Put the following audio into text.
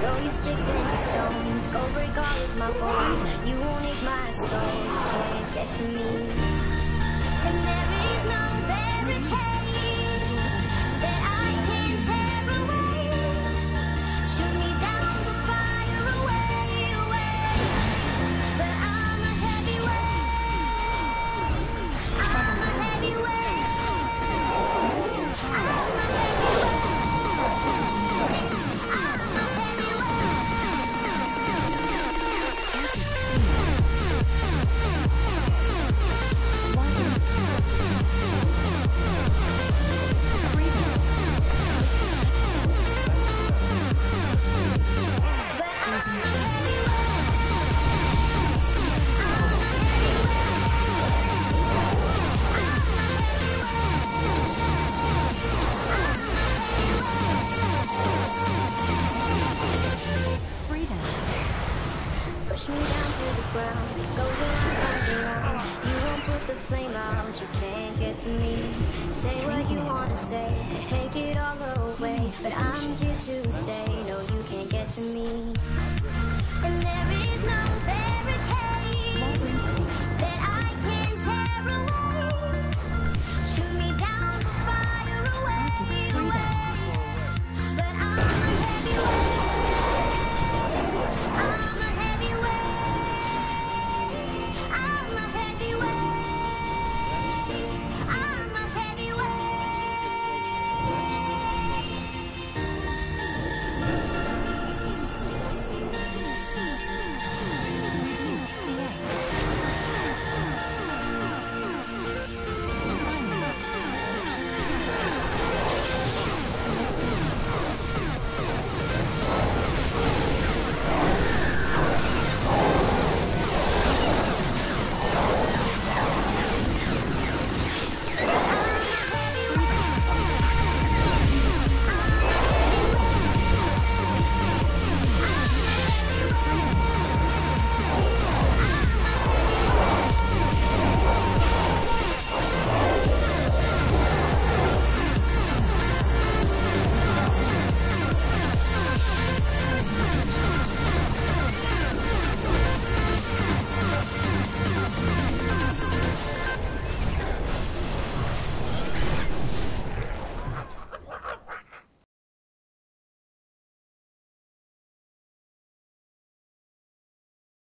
Throw your sticks and your stones, go break all of my bones. You won't ache my soul, you can't get to me. And there is no barricade that I can tear away. Shoot me down to fire away, away. But I'm a heavyweight. I'm a heavyweight. I'm a heavyweight. Push me down to the ground, goes around, comes around. You won't put the flame out, you can't get to me. Say what you wanna say, take it all away. But I'm here to stay, no you can't get to me. And there is no